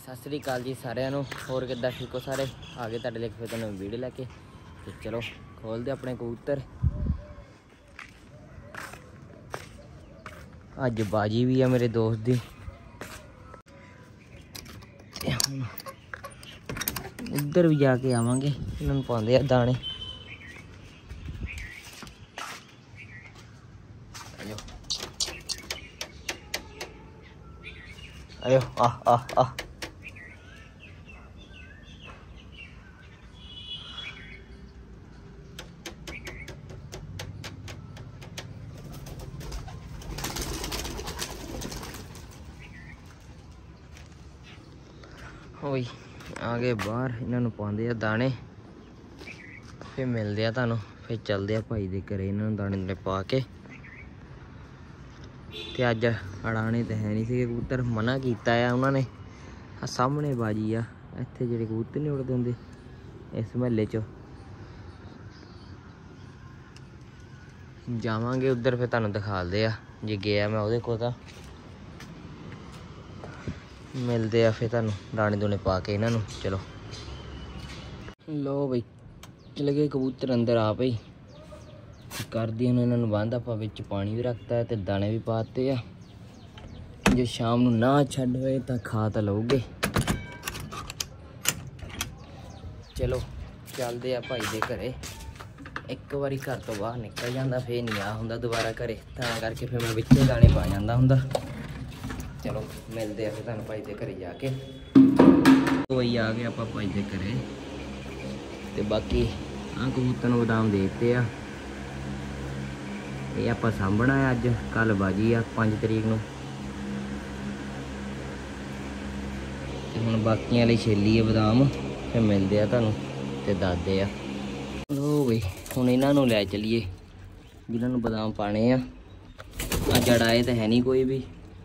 सत श्री अकाल जी सारिਆਂ ਨੂੰ। ਹੋਰ ਕਿੱਦਾਂ ਠੀਕ ਹੋ ਸਾਰੇ? आ गए ਤੁਹਾਡੇ ਲਈ ਫਿਰ ਤੁਹਾਨੂੰ ਵੀਡੀਓ ਲੈ ਕੇ ਤੇ ਚਲੋ ਖੋਲਦੇ ਆਪਣੇ ਕਬੂਤਰ। ਅੱਜ ਬਾਜੀ ਵੀ ਆ ਮੇਰੇ ਦੋਸਤ ਦੀ। उधर भी जाके आवांगे, इन्होंने पाते आ दाने। आयो आ ओई आ गए बाहर, इन्होंने पाते आ दाने। फिर मिलते हैं तुहानू, फिर चलते हैं भाई के घरे इन्होंने दाने दाने पा के। ते अज अड़ाने तो है नहीं थे कबूतर, मना किया है उन्होंने। सामने बाजी आ, इत्थे जेह्ड़े कबूतर नहीं उड़दे होंदे इस महल्ले च। जावांगे उधर, फिर तुहानू दिखाते आ। जे गया मैं उहदे कोल तां मिलते आ, फिर तुहानू दाने दूने पा के इन्हों। चलो लो बई चले गए कबूतर अंदर आ पई कर दी इन्होंने बंद। आप बिच पानी भी रखता है तो दाने भी पाते आ। जो शाम नू ना छड्ड होए तो खा तो लओगे। चलो चलते आ भाई दे घरे। एक बारी घर तो बाहर निकल जाता फिर नहीं आ हुंदा दोबारा घरे, तां करके फिर मैं विच दाने पा जांदा हुंदा। चलो मिलते हैं फिर तुहानू भाई के घरे जाके। वही आ गए आप भाई के घरे ते बाकी आ कबूतर नू बादाम दे दिते आ। ये आप सामभना है, अज कल बाजी आ 5 तरीक नू। हुण बाकियां लई छेली है बादाम, फिर मिलते हैं तुहानू ते दसदे आ। लो बई हुण इन्हां नू लै चलीए जिन्हां नू बादाम पाने आ। जड़ाए तो है नहीं कोई भी,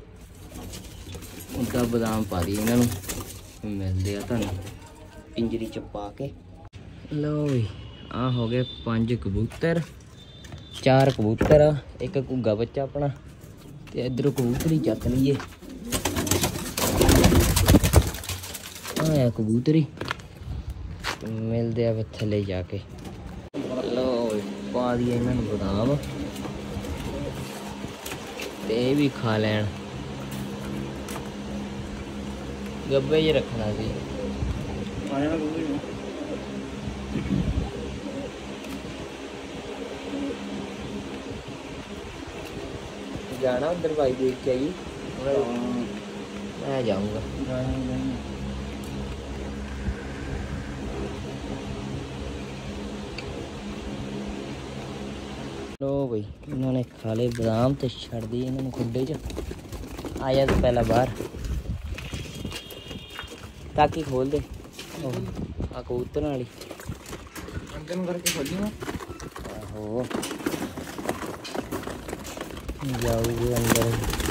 उनका बादाम पा दी इन्हां नू। मिलते हैं तुहानू पिंजरी च पा के। लो बई आ हो गए 5 कबूतर, 4 कबूतर आ, एक घुग्गा बच्चा अपना ते इधरों कबूतरी चक लीए। आया कबूतरी, मिलते हैं थले जाके। लो पा दिए इन्होंने बादाम ते भी खा लैन। गब्बे च रखना सी। जाना उधर भाई देख के आई, मैं जाऊंगा। लो भाई इन्होंने खा ले बादाम तो छड़ दिए इन्होंने खुडे च। आया तो पहला बाहर ताकि खोल दे। आ कबूतर वाली करके खोली ना। आहो जाओगे अंदर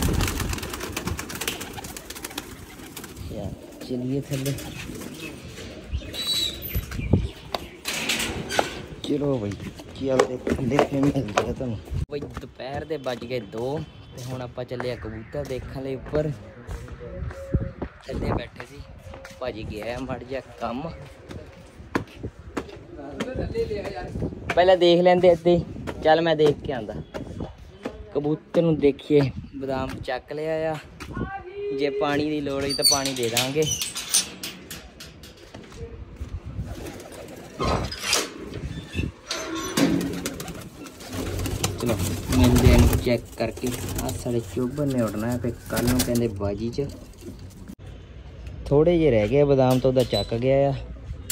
यार, चलिए थले। चलो भाई चलते थले, फिर मिलते हैं तुहानू। भाई दोपहर के बज गए 2 ते हुण आपां चले कबूतर देखने लई उपर। थले बैठे सी, भाजी गया मड़ जा कम। पहले देख लेंदे इत्ते, चल मैं देख के आंदा। कबूतर नू देखिए बादाम चक लिया आ। जे पानी की लोड़ होई तो पानी दे देंगे। चलो मिलते हैं चेक करके। आ साढ़े चोबर ने उड़ना है, फिर कल नू कहंदे बाजी च। थोड़े जे रह गए बादाम तो उदा चक गया आ।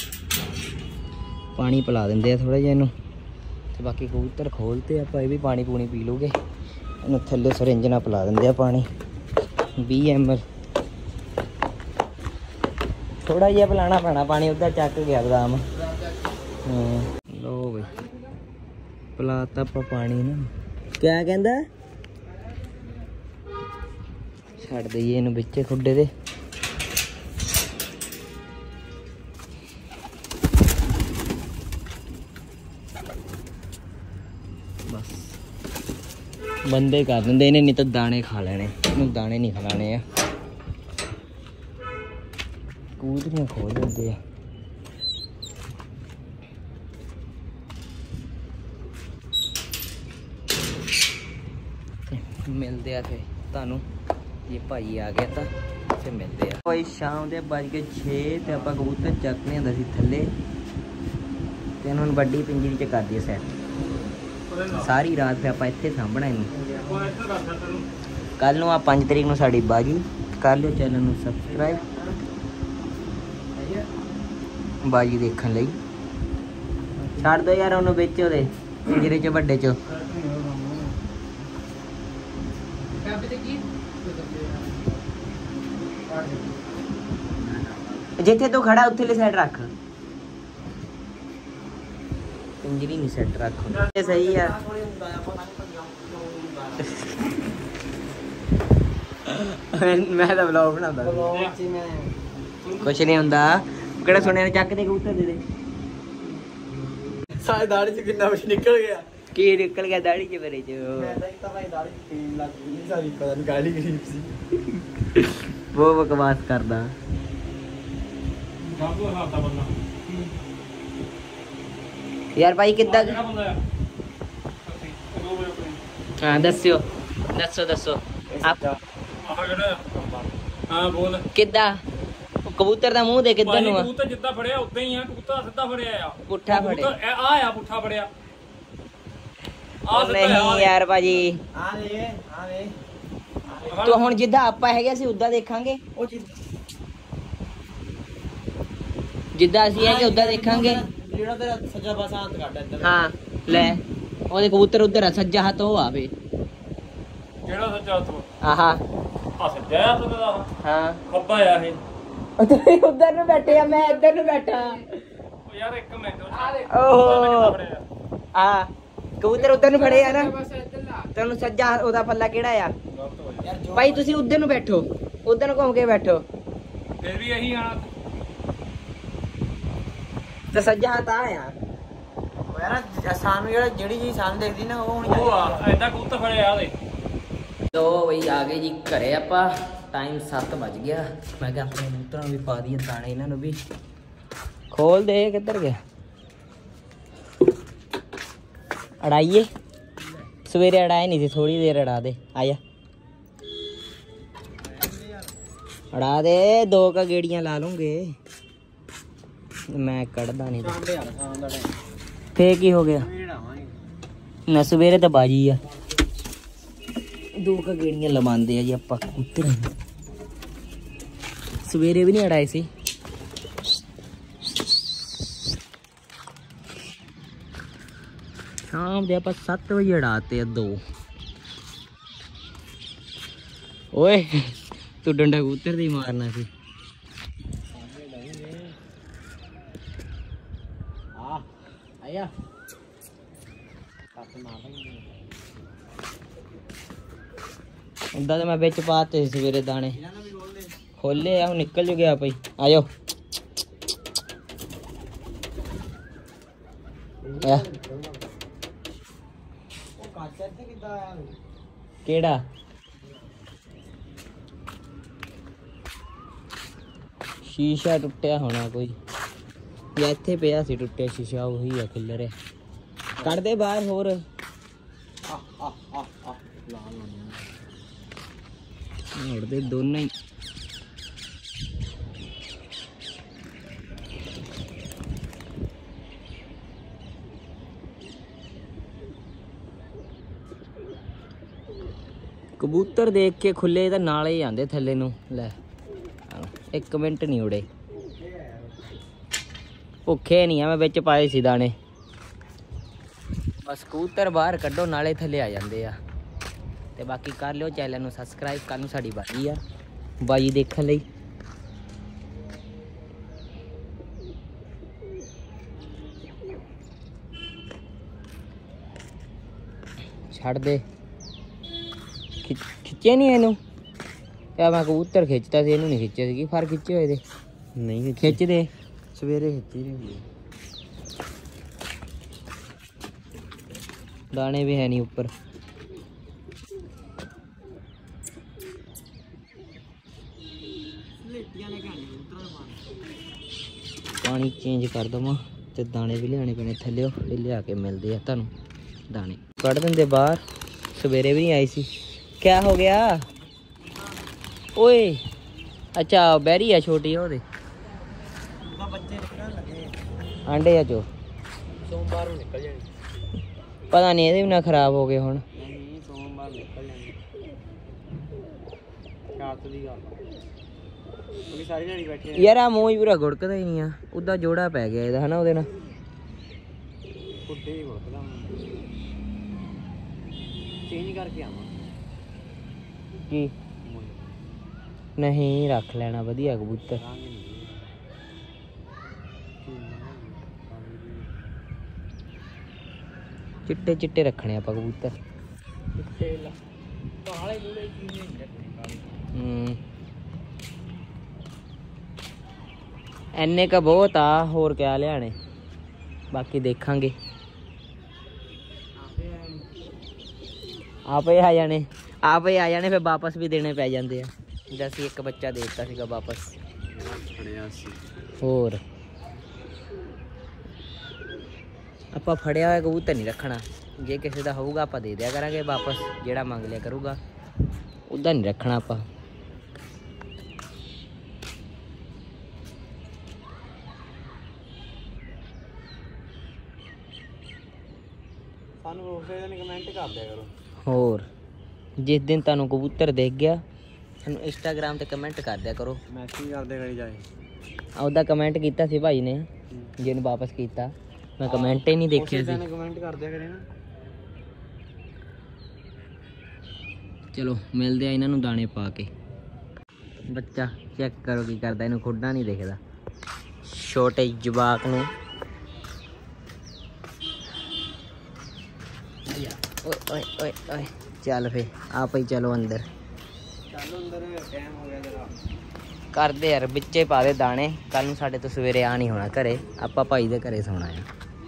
पानी पिला देंगे थोड़ा जिहा इनू ते बाकी कबूतर खोलते आप भी पानी पूनी पी लोगे। इन्हू थल्ले सरिंज नाल पिला देंगे पानी 20 ml। थोड़ा जिहा पिलाना पैना पानी, उधर चक गया बादाम। लो बई पिलाता आप पानी ना। क्या कहंदा छड्ड दईए इनू बिच्चे खुडे दे। बस बंदे कर देंगे इन्हें, नहीं तो दाने खा लेने। इन्हें दाने नहीं खिलाने। कबूतरियां खो जाते हैं। मिलते हैं फिर तुहानू ये भाई आ गया था फिर मिलते हैं। भाई शाम के बज गए 6 तो आप कबूतर चकने आंदा सी थले ते हुण वड्डी पिंजरी च कर दी सैट। सारी रात फिर आप इत्थे सामभना इनू। कल नू 5 तरीक नू साडी बाजी कर लियो चैनल नू सबसक्राइब बाजी देखने लई। छड़ दो यार उन्होंने बिच ओहदे पिंजरे च वड्डे च। जिथे तू खड़ा उत्थे साइड रख पिंजरी नहीं सेट रख सही है। मैं तो ब्लॉग बनाता कुछ नहीं हुंदा किहड़ा सुने चक दे कबूतर दे सारी दाढ़ी च कितना कुछ निकल गया। की निकल गया दाढ़ी च मेरे च। मैं तो भाई दाढ़ी पीन लग गई सारी पता नहीं गाली गरीब सी। वो बकवास करदा यार भाई किद्दां हां दस्सियो दस्सो दस्सो आप हां बोल किद्दां कबूतर दा मुंह दे किद्दां नु कबूतर जिद्दां फड़िया उदां ही आ कबूतर सिद्धा फड़िया आ पुट्ठा फड़े आ पुट्ठा फड़िया आ नहीं यार भाजी आ वे तो हुण जिद्दां आपां हैगे सी उद्दां देखांगे ओ चीज जिद्दां ਅਸੀਂ ਹੈਗੇ ਉਦਾਂ ਦੇਖਾਂਗੇ। ਜਿਹੜਾ ਤੇਰਾ ਸੱਜਾ ਪਾਸਾ ਹੱਥ ਕੱਢ ਇੱਧਰ। ਹਾਂ ਲੈ ਉਹਦੇ ਕਬੂਤਰ ਉਧਰ ਆ ਸੱਜਾ ਹੱਥ ਉਹ ਆਵੇ ਕਿਹੜਾ ਸੱਜਾ ਹੱਥ ਆਹਾ ਆ ਸੱਜਾ ਹੱਥ ਦਾ ਹਾਂ ਖੱਬਾ ਆ ਇਹ ਤੁਸੀਂ ਉਧਰ ਨੂੰ ਬੈਠੇ ਆ ਮੈਂ ਇੱਧਰ ਨੂੰ ਬੈਠਾ। ਉਹ ਯਾਰ ਇੱਕ ਮਿੰਟ ਆ ਦੇਖ ਓਹੋ ਆ ਕਬੂਤਰ ਉਧਰ ਨੂੰ ਫੜੇ ਆ ਨਾ ਤੁਹਾਨੂੰ ਸੱਜਾ ਉਹਦਾ ਪੱਲਾ ਕਿਹੜਾ ਆ ਭਾਈ ਤੁਸੀਂ ਉਧਰ ਨੂੰ ਬੈਠੋ ਉਧਰ ਨੂੰ ਘੁੰਮ ਕੇ ਬੈਠੋ ਫਿਰ ਵੀ ਇਹੀ ਆਣਾ ਤੇ ਸੱਜਾ ਹੱਥ ਆ ਯਾਰ ਯਾਰ ਸਾਨੂੰ ਜਿਹੜੀ ਚੀਜ਼ ਸਾਨੂੰ ਦੇਖਦੀ ਨਾ ਉਹ ਆ ਐਦਾਂ ਕਬੂਤਰ ਫੜਿਆ ਆ ਦੇ। तो भाई आ गए जी घरे आप टाइम 7 बज गया। मैं क्या अपने कबूतरों भी पा दिए दाने इन्होंने भी खोल दे किधर गया अड़ाइए सवेरे अड़ाए नहीं थे थोड़ी देर अड़ा दे आया अड़ा दे 2 का गेड़ियां ला लूंगे मैं कड़दा नहीं फिर की हो गया ना सवेरे तो बाजी आ 2 का गेड़ियां लवांदे आ जी आप कबूतर सवेरे भी नहीं अड़ाए सी। शाम दे आप 7 बजे अड़ाते हैं 2। ओए तू डंडा कबूतर दी मारना सी आया उदा तो मैं बिच पाते सवेरे दाने खोले आ निकल जो गया भाई आ जाओ केड़ा शीशा टुटिया होना कोई या इत्थे पिया सी टुटिया शीशा वही है खिलर है कट दे बाहर होर दे दोनों ही कबूतर देख के खुले तो नाले ही आंदे थले नू ले 1 मिनट नहीं उड़े भुखे नहीं है मैं बिच पाए सी दाने बस कबूतर बाहर कड्डो नाले थले आ जाते आ ते बाकी कर लियो चैनल नू सबसक्राइब कल नू साडी बाजी आ बाजी देखने लई छड़ दे खिच्चे नहीं इनू या मैं कबूतर खिंचता सी इनू नहीं खिच्चे सी फर खिच्चे हुए नहीं खिच दे सवेरे खिच्ची नहीं दाने भी है नहीं ऊपर ਪਾਣੀ ਚੇਂਜ ਕਰ ਦਵਾਂ ਤੇ ਦਾਣੇ ਵੀ ਲਿਆਣੇ ਪੈਣੇ ਥੱਲਿਓ, ਇਹ ਲਿਆ ਕੇ ਮਿਲਦੇ ਆ ਤੁਹਾਨੂੰ ਦਾਣੇ। ਕੱਢ ਦਿੰਦੇ ਬਾਹਰ, ਸਵੇਰੇ ਵੀ ਨਹੀਂ ਆਈ ਸੀ। ਕਿਆ ਹੋ ਗਿਆ ਓਏ? ਅੱਛਾ ਬੈਰੀ ਆ ਛੋਟੀ ਉਹਦੇ ਬੱਚੇ ਨਿਕਲਣ ਲੱਗੇ, ਆਂਡੇ ਆ ਚੋ ਸੋਮਵਾਰ ਨੂੰ ਨਿਕਲ ਜਾਣੀ। ਪਤਾ ਨਹੀਂ ਇਹਦੇ ਵੀ ਨਾ ਖਰਾਬ ਹੋ ਗਏ ਹੁਣ। ਨਹੀਂ ਸੋਮਵਾਰ ਨਿਕਲ ਜਾਣੀ, ਰਾਤ ਦੀ ਗੱਲ ਉਹਦੀ ਸਾਰੀ ਦਿਹਾੜੀ ਬੈਠੇ ਯਾਰ ਆ ਮੂੰਹ ਹੀ ਪੂਰਾ ਗੁੜਕਦਾ ਹੀ ਨਹੀਂ ਆ, ਉਹਦਾ ਜੋੜਾ ਪੈ ਗਿਆ ਇਹਦਾ ਹਨਾ ਉਹਦੇ ਨਾਲ। ਕੁੱਡੇ ਹੀ ਗੁੜਕਦਾ, ਚੇਂਜ ਕਰਕੇ ਆਵਾਂ ਕੀ ਨਹੀਂ ਰੱਖ ਲੈਣਾ, ਵਧੀਆ ਕਬੂਤਰ। ਚਿੱਟੇ ਚਿੱਟੇ ਰੱਖਣੇ ਆਪਾਂ ਕਬੂਤਰ। ਇੰਨੇ ਕ ਬਹੁਤ ਆ, ਹੋਰ ਕਿਆ ਲਿਆਣੇ, ਬਾਕੀ ਦੇਖਾਂਗੇ। ਆਪੇ ਆ ਜਾਣੇ, ਆਪੇ ਆ ਜਾਣੇ, ਫਿਰ ਵਾਪਸ ਵੀ ਦੇਣੇ ਪੈ ਜਾਂਦੇ ਆ। ਜਿੱਦਾਂ ਅਸੀਂ ਇੱਕ ਬੱਚਾ ਦੇ ਦਿੱਤਾ ਸੀਗਾ ਵਾਪਸ। ਹੋਰ ਆਪਾਂ ਫੜਿਆ ਹੋਇਆ ਕਬੂਤਰ ਨਹੀਂ ਰੱਖਣਾ, ਜੇ ਕਿਸੇ ਦਾ ਹੋਊਗਾ ਆਪਾਂ ਦੇ ਦਿਆ ਕਰਾਂਗੇ ਵਾਪਸ, ਜਿਹੜਾ ਮੰਗ ਲਿਆ ਕਰੂਗਾ ਉੱਦਾਂ ਨਹੀਂ ਰੱਖਣਾ ਆਪਾਂ। ਸਾਨੂੰ ਉਸੇ ਦਿਨ ਕਮੈਂਟ ਕਰ ਦਿਆ ਕਰੋ। ਹੋਰ ਜਿਸ ਦਿਨ ਤੁਹਾਨੂੰ ਕਬੂਤਰ ਦੇਖ ਗਿਆ ਸਾਨੂੰ ਇੰਸਟਾਗ੍ਰਾਮ ਤੇ ਕਮੈਂਟ ਕਰ ਦਿਆ ਕਰੋ। ਮੈਸੇਜ ਕਰਦੇ ਕਰੀ ਜਾਏ। ਉਹਦਾ ਕਮੈਂਟ ਕੀਤਾ ਸੀ ਭਾਈ ਨੇ, ਜਿਹਨੂੰ ਵਾਪਸ ਕੀਤਾ, ਮੈਂ ਕਮੈਂਟ ਹੀ ਨਹੀਂ ਦੇਖਿਆ ਸੀ। ਕਮੈਂਟ ਕਰ ਦਿਆ ਕਰੇ ਨਾ। ਚਲੋ ਮਿਲਦੇ ਆ ਇਹਨਾਂ ਨੂੰ ਦਾਣੇ ਪਾ ਕੇ। ਬੱਚਾ ਚੈੱਕ ਕਰੋ ਕੀ ਕਰਦਾ, ਇਹਨੂੰ ਖੁੱਡਾ ਨਹੀਂ ਦਿਖਦਾ ਛੋਟੇ ਜਵਾਕ ਨੂੰ। ਓਏ ਓਏ ਓਏ ਓਏ ਚੱਲ ਫੇ ਆਪ ਹੀ ਚਲੋ ਅੰਦਰ। ਚੱਲ ਅੰਦਰ, ਟਾਈਮ ਹੋ ਗਿਆ ਜਰਾ। ਕਰਦੇ ਯਾਰ ਵਿੱਚੇ ਪਾ ਦੇ ਦਾਣੇ, ਕੱਲ ਨੂੰ ਸਾਡੇ ਤੋਂ ਸਵੇਰੇ ਆ ਨਹੀਂ ਹੋਣਾ ਘਰੇ, ਆਪਾਂ ਭਾਈ ਦੇ ਘਰੇ ਸੌਣਾ ਆ।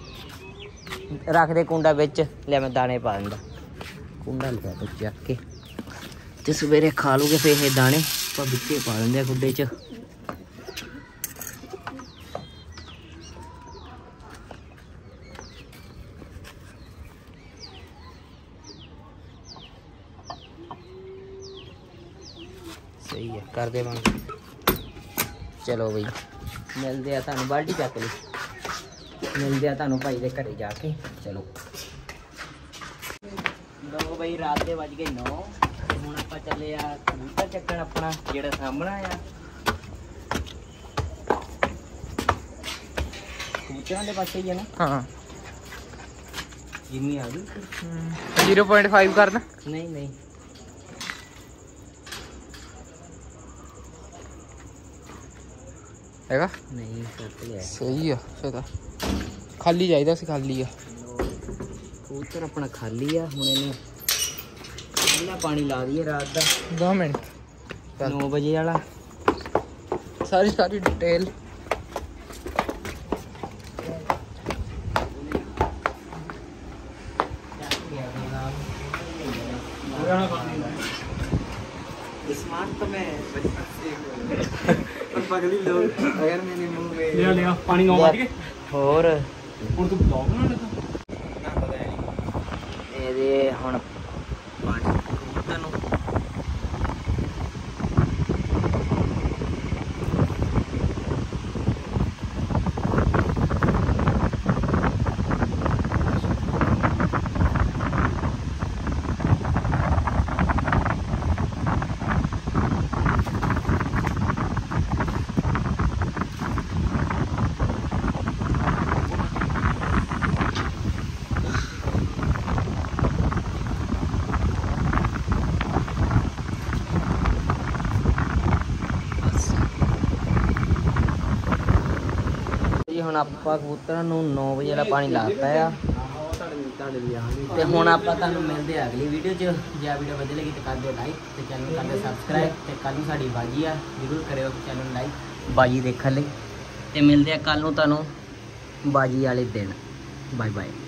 ਰੱਖਦੇ ਕੁੰਡਾ ਵਿੱਚ, ਲੈ ਮੈਂ ਦਾਣੇ ਪਾ ਦਿੰਦਾ। ਕੁੰਡਾ ਲਿਆ ਤੂੰ ਚੱਕ ਕੇ, ਤੇ ਸਵੇਰੇ ਖਾ ਲੂਗੇ ਫੇ ਇਹ ਦਾਣੇ, ਆਪਾਂ ਵਿੱਚੇ ਪਾ ਦਿੰਦੇ ਆ ਖੁੱਡੇ 'ਚ। ਸਹੀ ਹੈ, ਕਰ ਦੇਵਾਂਗੇ। ਚਲੋ ਬਈ ਮਿਲਦੇ ਆ ਤੁਹਾਨੂੰ, ਬਾਲਟੀ ਚੱਕ ਲਈ, ਮਿਲਦੇ ਆ ਤੁਹਾਨੂੰ ਭਾਈ ਦੇ ਘਰੇ ਜਾ ਕੇ। ਚਲੋ ਲੋ ਬਈ, ਰਾਤ ਦੇ ਵੱਜ ਗਏ 9, ਹੁਣ ਆਪਾਂ ਚੱਲੇ ਆ ਕਬੂਤਰ ਚੱਕਣ ਆਪਣਾ ਜਿਹੜਾ ਸਾਹਮਣਾ ਆ। ਕਬੂਤਰਾਂ ਦੇ ਪਾਸੇ ਹੀ ਆ ਨਾ? ਹਾਂ ਜਿੰਨੀ ਆ ਗਈ 0.5 ਕਰਨਾ। ਨਹੀਂ ਨਹੀਂ ਹੈਗਾ, ਨਹੀਂ ਸੱਤ ਲਿਆ। ਸਹੀ ਆ ਫਿਰ ਤਾਂ, ਖਾਲੀ ਚਾਹੀਦਾ ਸੀ, ਖਾਲੀ ਆ। ਕਬੂਤਰ ਆਪਣਾ ਖਾਲੀ ਆ, ਹੁਣ ਇਹਨੂੰ ਪਹਿਲਾਂ ਪਾਣੀ ਲਾ ਦਈਏ ਰਾਤ ਦਾ 2 ਮਿੰਟ 9 ਵਜੇ ਵਾਲਾ। ਸਾਰੀ ਡਿਟੇਲ स्मार्ट तो मैं बचपन से पर पगली लोग अगर मेरे मुंह में लिया पानी नौ बज गए और ਹੁਣ ਤੂੰ ਬਲੌਗ ਬਣਾ ਲੱਗਾ ना पता नहीं ये ਹੁਣ ਪਾਣੀ ਕਬੂਤਰ ਨੂੰ ਹੁਣ ਆਪਾਂ ਕਬੂਤਰਾਂ ਨੂੰ 9 ਵਜੇ ਵਾਲਾ ਪਾਣੀ ਲਾਤਾ ਆ ਤੇ ਹੁਣ ਆਪਾਂ ਤੁਹਾਨੂੰ ਮਿਲਦੇ ਆ ਅਗਲੀ ਵੀਡੀਓ 'ਚ। ਜੇ ਆ ਵੀਡੀਓ ਵਧੀਆ ਲੱਗੀ ਤਾਂ ਕਰ ਦਿਓ ਲਾਈਕ ਤੇ ਚੈਨਲ ਨੂੰ ਕਰ ਦਿਓ ਸਬਸਕ੍ਰਾਈਬ ਤੇ ਕੱਲ ਨੂੰ ਸਾਡੀ ਬਾਜੀ ਆ, ਜ਼ਰੂਰ ਕਰਿਓ ਚੈਨਲ ਨੂੰ ਲਾਈਕ ਬਾਜੀ ਦੇਖਣ ਲਈ ਤੇ ਮਿਲਦੇ ਆ ਕੱਲ ਨੂੰ ਤੁਹਾਨੂੰ ਬਾਜੀ ਵਾਲੇ ਦਿਨ। Bye bye.